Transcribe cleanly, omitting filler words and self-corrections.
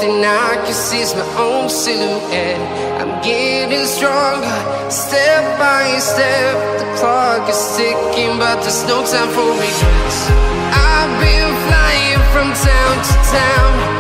thing I can see is my own silhouette. I'm getting stronger, step by step. The clock is ticking, but there's no time for regrets. I've been flying from town to town,